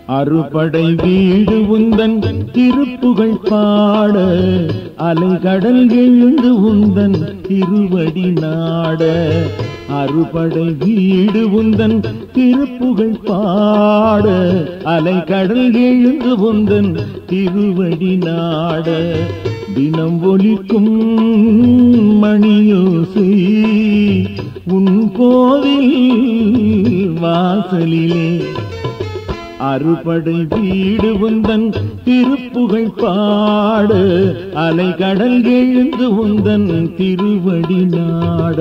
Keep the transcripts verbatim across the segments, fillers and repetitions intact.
அறுபடை வீடு உந்தன் திருப்புகழ் பாட அலைகடல் எழுந்து உந்தன் திருவடி நாட. அறுபடை வீடு உந்தன் திருப்புகழ் பாட அலைகடல் எழுந்து உந்தன் திருவடி நாட. தினம் ஒலிக்கும் மணியோசை உன் கோவில் வாசலிலே. அறுபடை வீடு உந்தன் திருப்புகழ் பாட அலைகடல் எழுந்து உந்தன் திருவடி நாட.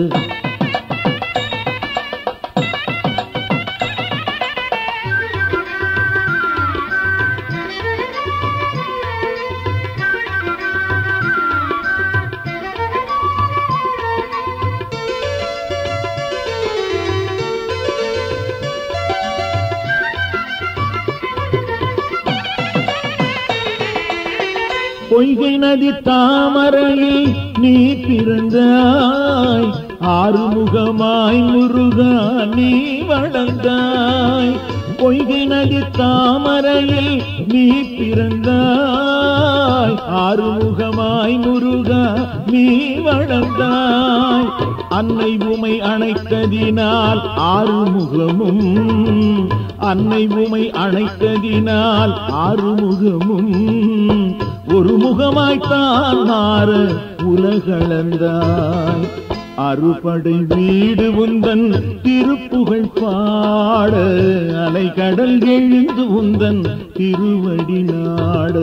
பொய்கை நதி தாமரையில் நீ பிறந்தாய், ஆறுமுகமாய் முருகா நீ வளர்ந்தாய். பொய்கை நதி தாமரையில் நீ பிறந்தாய், ஆறுமுகமாய் முருகா நீ வளர்ந்தாய். அன்னை உமை அணைத்ததினால் ஆறுமுகமும், அன்னை உமை அணைத்ததினால் ஆறுமுகமும் ஒரு முகமாய்த்தான் மாற உலகளந்தாய். அறுபடை வீடு உந்தன் திருப்புகழ் பாட அலைகடல் எழுந்து உந்தன் திருவடி நாட.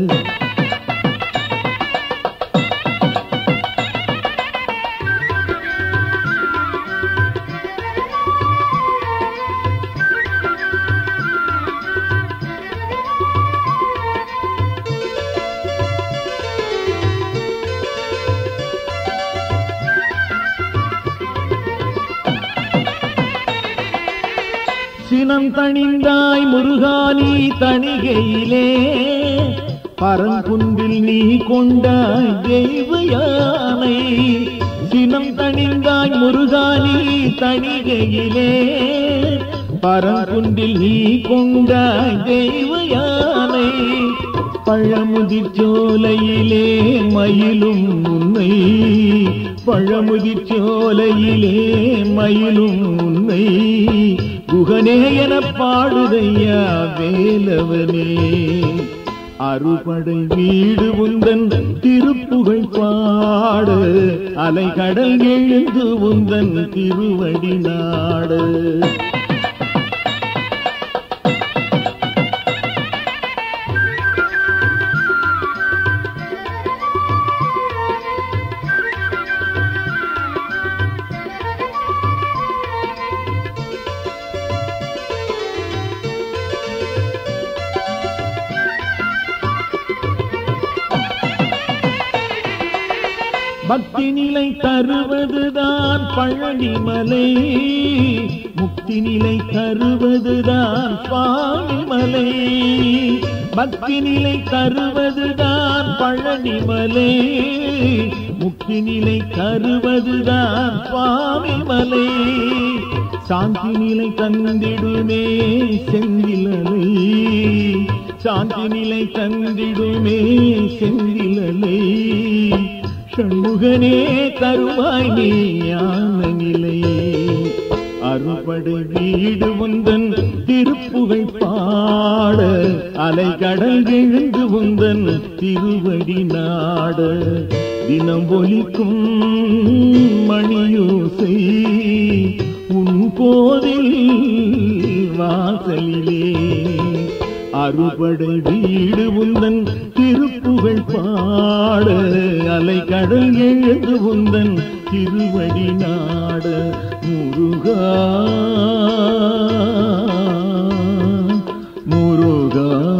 சினம் தணிந்தாய் முருகானி தணிகையிலே, பரங்குன்றில் நீ கொண்டாய் தெய்வ யானை. சினம் தணிந்தாய் முருகானி தணிகையிலே, பரங்குன்றில் நீ கொண்டாய் தெய்வ யானை. பழமுதிர் சோலையிலே மயிலும் உன்னை, பழமுதிர் சோலையிலே மயிலும் உன்னை குகனே என பாடுதையா வேலவனே. அறுபடை வீடு உந்தன் திருப்புகழ் பாட அலைகடல் எழுந்து உந்தன் திருவடி நாட. பக்தி நிலை தருவதுதான் பழனிமலை, முக்தி நிலை தருவதுதான் சுவாமிமலை. பக்தி நிலை தருவதுதான் பழனிமலை, முக்தி நிலை தருவதுதான் சுவாமிமலை. சாந்தி நிலை தந்திடுமே செந்திலலை, சாந்தி நிலை தந்திடுமே செந்திலலை. சண்முகனே தருவாய் நீ ஞான நிலையே. அறுபடை வீடு உந்தன் திருப்புகழ் பாட அலைகடல் எழுந்து உந்தன் திருவடி நாட. தினம் ஒலிக்கும் மணியோசை உன் கோவில் வாசலிலே. அறுபடை வீடு உந்தன் திருப்புகழ் பாட அலைகடல் எழுந்து உந்தன் திருவடி நாட. முருகா முருகா